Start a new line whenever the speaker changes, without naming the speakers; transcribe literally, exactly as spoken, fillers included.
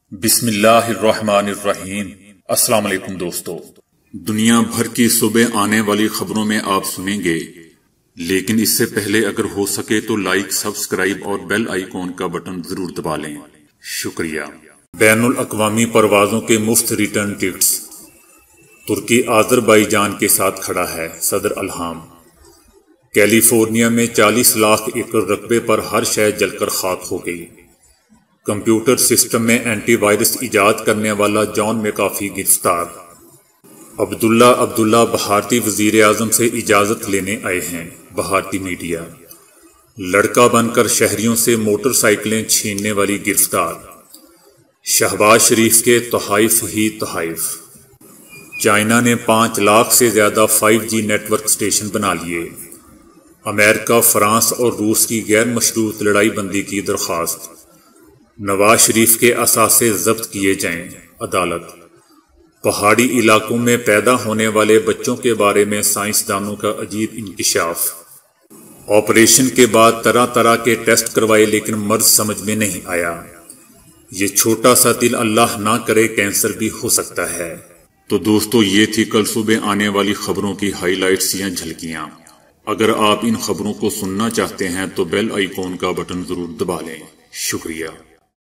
بسم اللہ الرحمن الرحیم۔ السلام علیکم دوستو، دنیا بھر کی صبح آنے والی خبروں میں آپ سنیں گے، لیکن اس سے پہلے اگر ہو سکے تو لائک، سبسکرائب اور بیل آئیکن کا بٹن ضرور دبا لیں، شکریہ۔ بین الاقوامی پروازوں کے مفت ریٹرن ٹکٹس، ترکی آذربائیجان کے ساتھ کھڑا ہے، صدر الہام۔ کیلیفورنیا میں چالیس لاکھ ایکڑ رقبے پر ہر شے جل کر خاک ہو گئی۔ کمپیوٹر سسٹم میں اینٹی وائرس ایجاد کرنے والا جان میکافی گرفتار۔ عبداللہ عبداللہ بھارتی وزیر اعظم سے اجازت لینے آئے ہیں، بھارتی میڈیا۔ لڑکا بن کر شہریوں سے موٹر سائیکلیں چھیننے والی گرفتار۔ شہباز شریف کے تحائف ہی تحائف۔ چائنا نے پانچ لاکھ سے زیادہ five G network station بنا لیے۔ امریکہ، فرانس اور روس کی غیر مشروط لڑائی بندی کی درخواست۔ نواز شریف کے اثاثے ضبط کیے جائیں، عدالت۔ پہاڑی علاقوں میں پیدا ہونے والے بچوں کے بارے میں سائنسدانوں کا عجیب انکشاف۔ آپریشن کے بعد طرح طرح کے ٹیسٹ کروائے لیکن مرض سمجھ میں نہیں آیا۔ یہ چھوٹا سا دل اللہ نہ کرے کینسر بھی ہو سکتا ہے۔ تو دوستو، یہ تھی کل صبح آنے والی خبروں کی ہائی لائٹس یا جھلکیاں۔ اگر آپ ان خبروں کو سننا چاہتے ہیں تو بیل آئیکن کا بٹن ضرور دبا لیں، شکریہ۔